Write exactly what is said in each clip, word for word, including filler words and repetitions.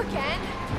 again!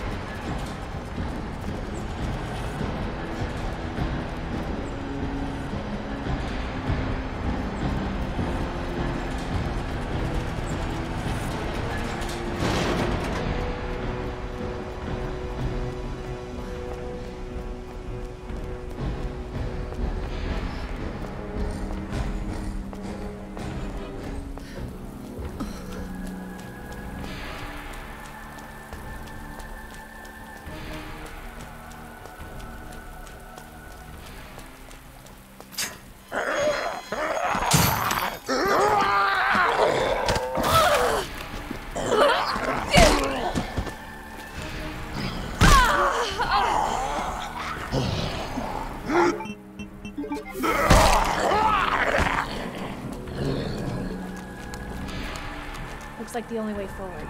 Looks like the only way forward.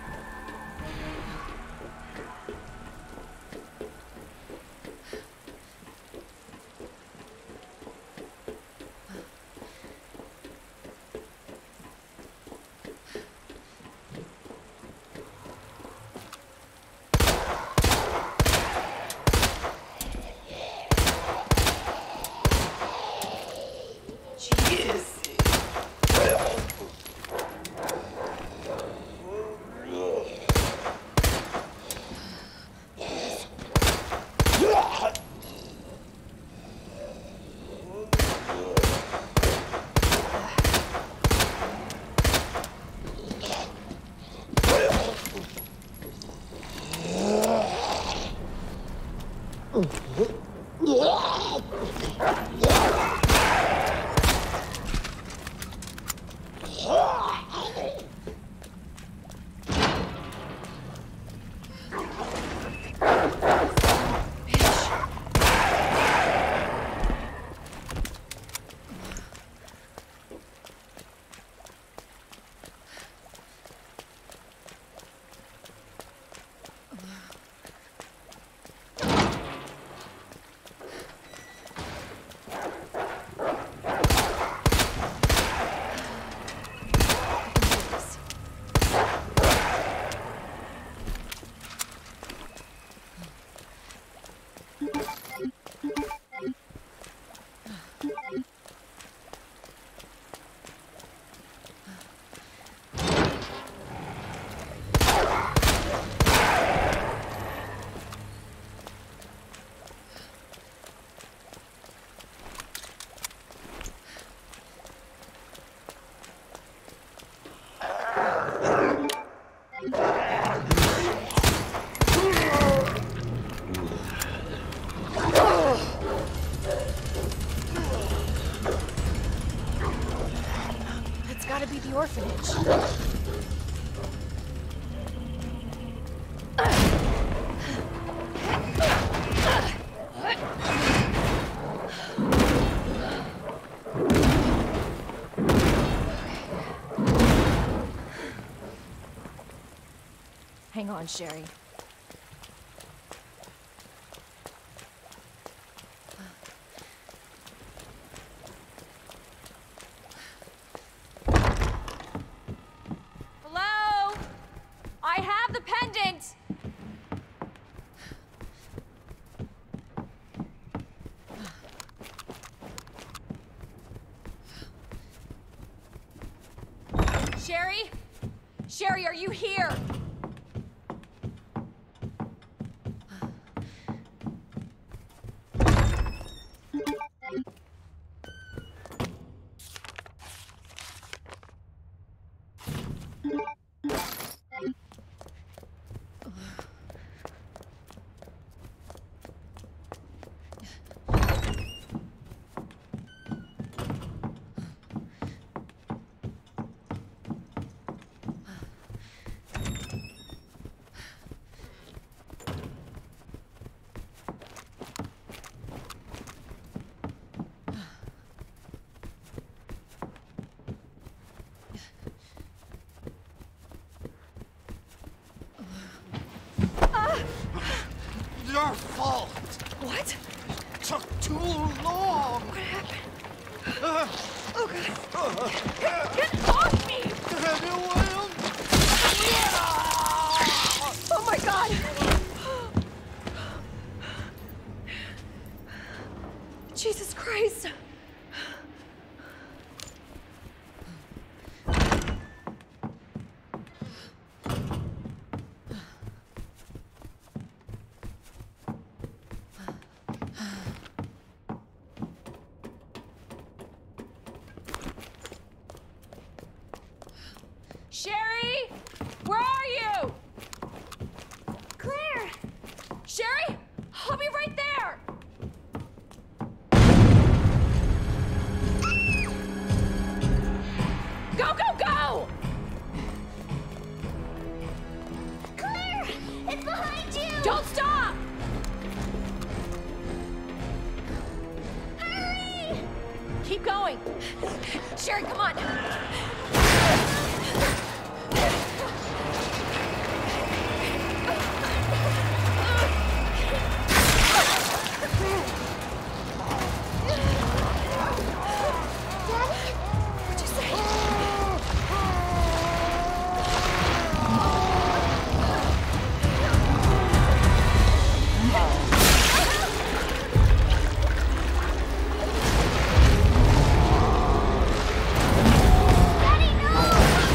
Gotta be the orphanage. Hang on, Sherry. Sherry? Sherry, are you here? Your fault. What? It took too long. What happened? Uh, Oh, God. Get, get off me! You will. Oh, my God. Behind you! Don't stop! Hurry! Keep going! Sherry, come on! What'd you say? Daddy, no!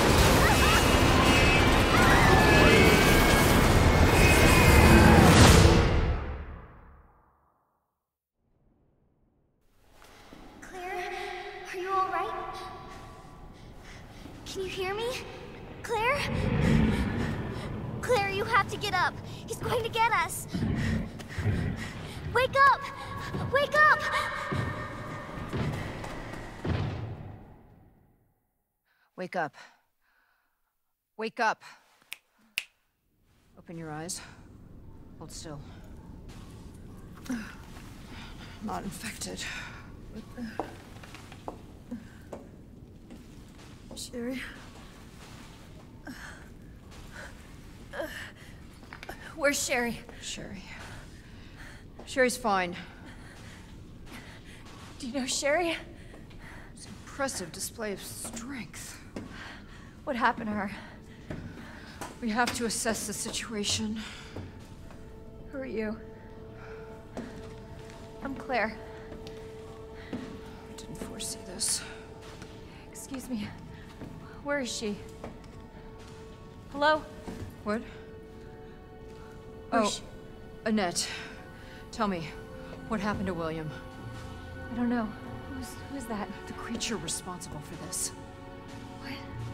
Claire, are you all right? Can you hear me? Claire? Claire, you have to get up. He's going to get us. Wake up! Wake up! Wake up. Wake up. Open your eyes. Hold still. Not infected. Sherry? Where's Sherry? Sherry. Sherry's fine. Do you know Sherry? It's an impressive display of strength. What happened to her? We have to assess the situation. Who are you? I'm Claire. I didn't foresee this. Excuse me. Where is she? Hello? What? Where's Oh, she? Annette. Tell me, what happened to William? I don't know. Who's who's that? The creature responsible for this. What?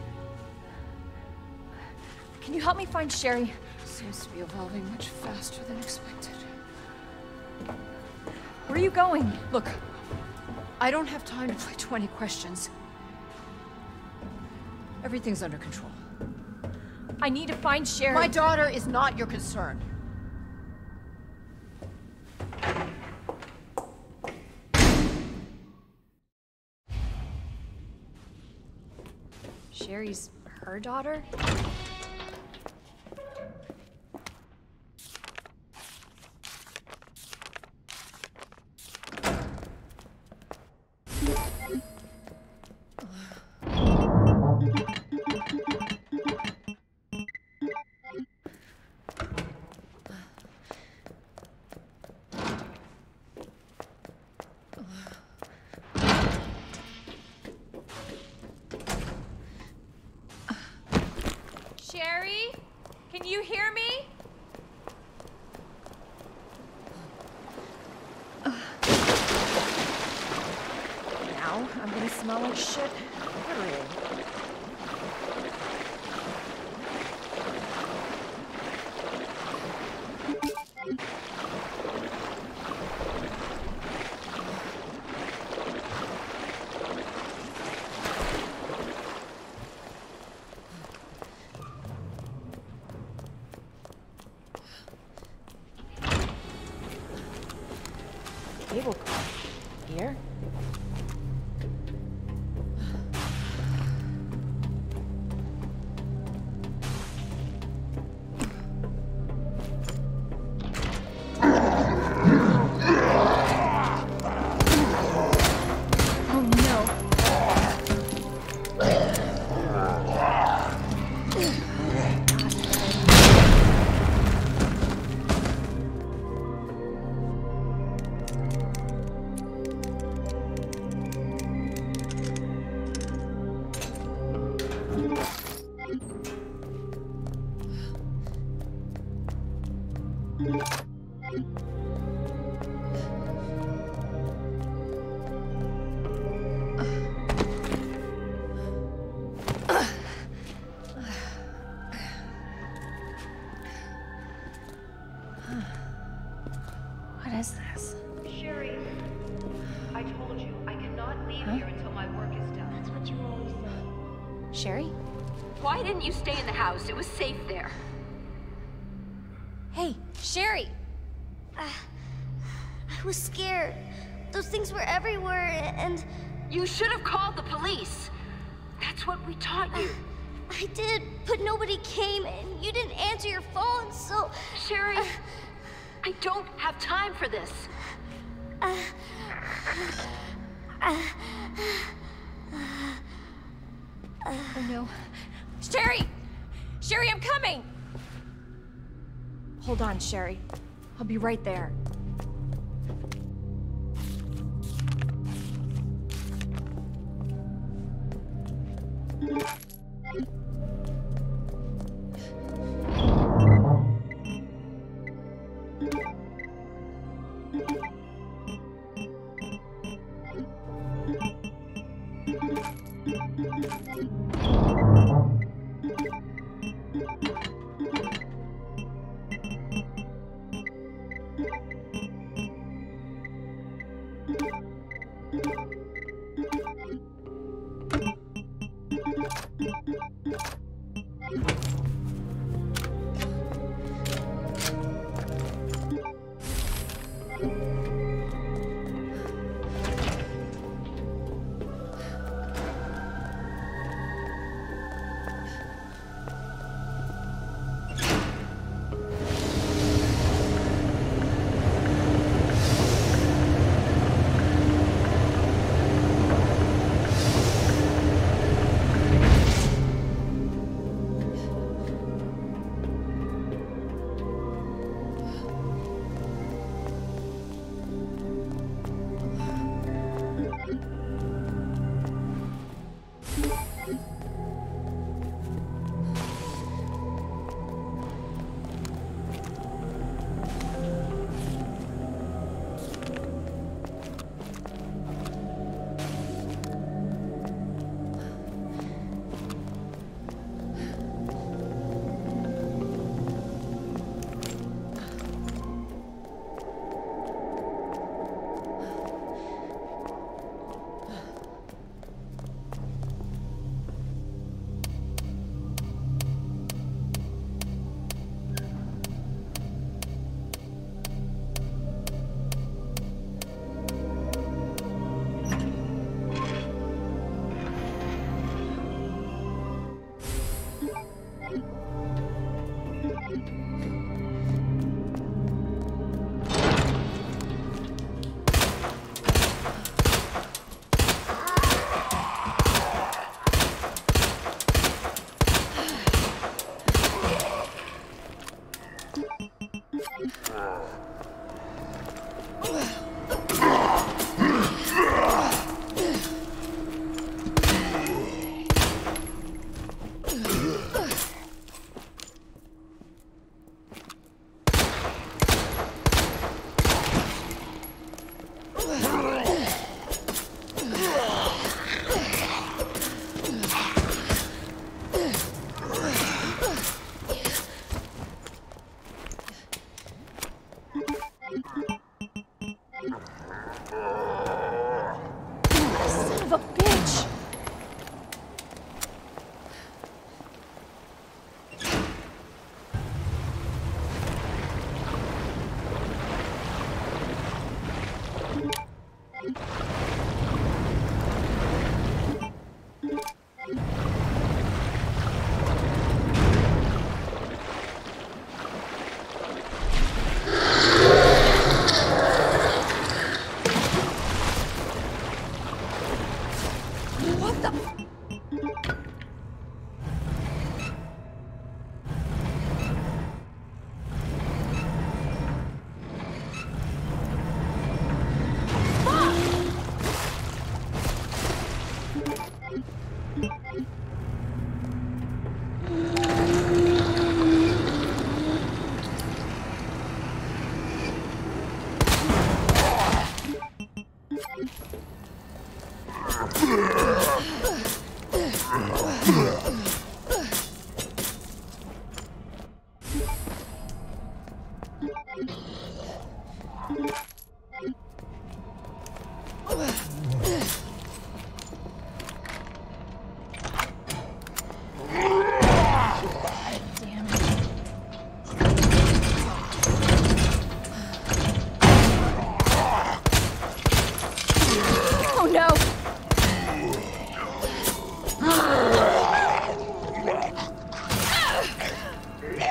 Can you help me find Sherry? Seems to be evolving much faster than expected. Where are you going? Look, I don't have time to play twenty questions. Everything's under control. I need to find Sherry. My daughter is not your concern. Sherry's her daughter? Sherry? Can you hear me? Now I'm gonna smell like shit. Literally. Cable car. Here? Oh no. What is this? Sherry, I told you, I cannot leave Huh? here until my work is done. That's what you always say. Sherry? Why didn't you stay in the house? It was safe there. Hey, Sherry! I was scared. Those things were everywhere, and... You should have called the police. That's what we taught you. I did, but nobody came, and you didn't answer your phone, so... Sherry, I don't have time for this. Uh, uh, Oh no. Sherry! Sherry, I'm coming! Hold on, Sherry. I'll be right there.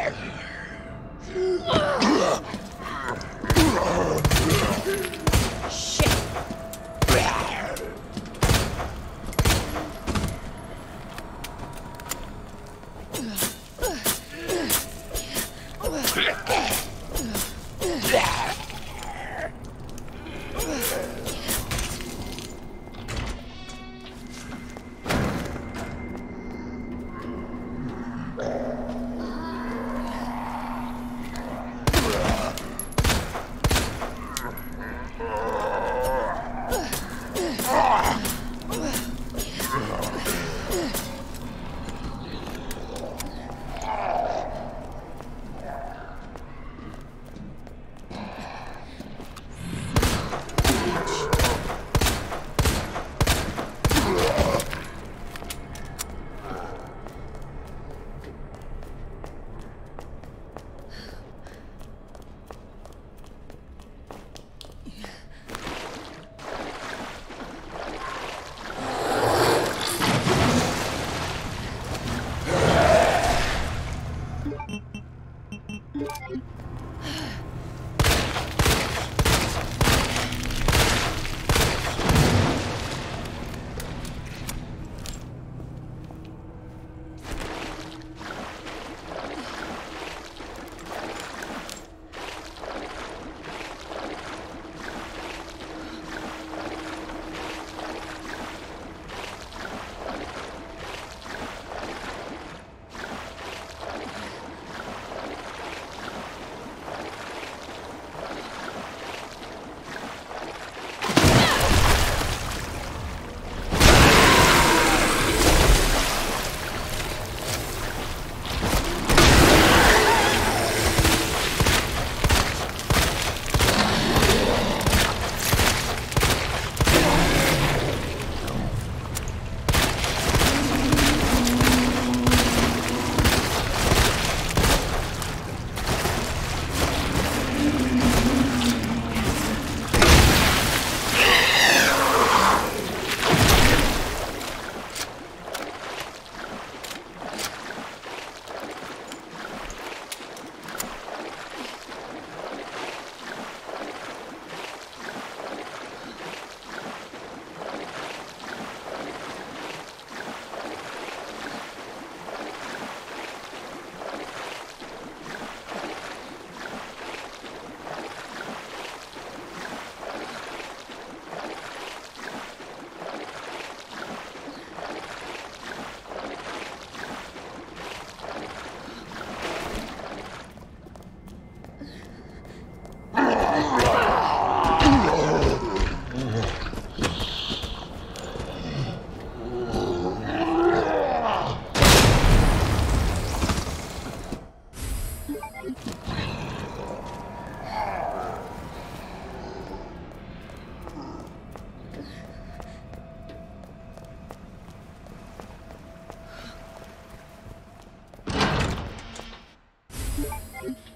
Thank you.